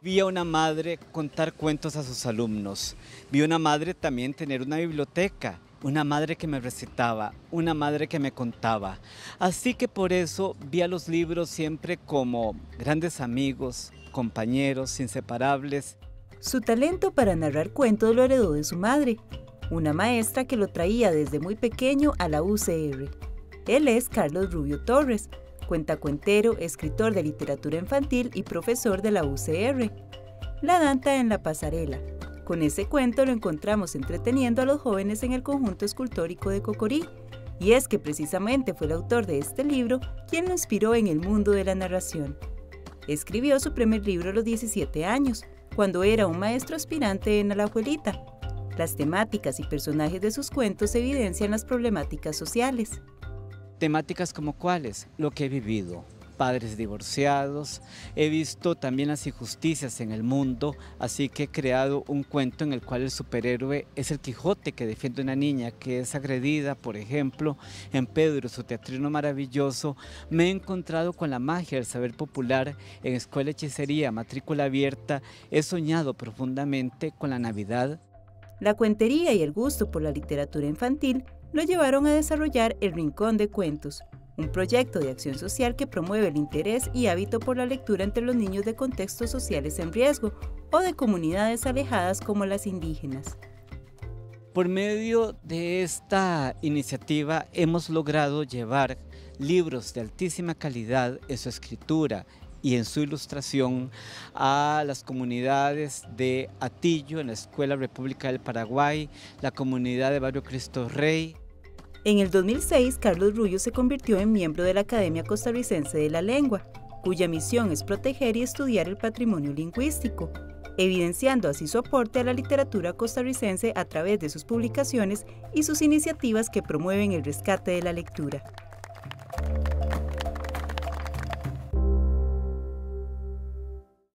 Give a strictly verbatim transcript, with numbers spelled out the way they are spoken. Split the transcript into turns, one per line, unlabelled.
Vi a una madre contar cuentos a sus alumnos. Vi a una madre también tener una biblioteca. Una madre que me recitaba, una madre que me contaba. Así que por eso vi a los libros siempre como grandes amigos, compañeros, inseparables.
Su talento para narrar cuentos lo heredó de su madre, una maestra que lo traía desde muy pequeño a la U C R. Él es Carlos Rubio Torres, cuentacuentero, escritor de literatura infantil y profesor de la U C R. La Danta en la pasarela. Con ese cuento lo encontramos entreteniendo a los jóvenes en el conjunto escultórico de Cocorí, y es que precisamente fue el autor de este libro quien lo inspiró en el mundo de la narración. Escribió su primer libro a los diecisiete años, cuando era un maestro aspirante en Alajuelita. Las temáticas y personajes de sus cuentos evidencian las problemáticas sociales.
Temáticas como cuáles, lo que he vivido, padres divorciados, he visto también las injusticias en el mundo, así que he creado un cuento en el cual el superhéroe es el Quijote que defiende a una niña que es agredida, por ejemplo, en Pedro, su teatrino maravilloso. Me he encontrado con la magia del saber popular en Escuela Hechicería, matrícula abierta, he soñado profundamente con la Navidad.
La cuentería y el gusto por la literatura infantil lo llevaron a desarrollar El Rincón de Cuentos, un proyecto de acción social que promueve el interés y hábito por la lectura entre los niños de contextos sociales en riesgo o de comunidades alejadas como las indígenas.
Por medio de esta iniciativa hemos logrado llevar libros de altísima calidad en su escritura y en su ilustración a las comunidades de Atillo, en la Escuela República del Paraguay, la comunidad de Barrio Cristo Rey.
En el dos mil seis, Carlos Rubio se convirtió en miembro de la Academia Costarricense de la Lengua, cuya misión es proteger y estudiar el patrimonio lingüístico, evidenciando así su aporte a la literatura costarricense a través de sus publicaciones y sus iniciativas que promueven el rescate de la lectura.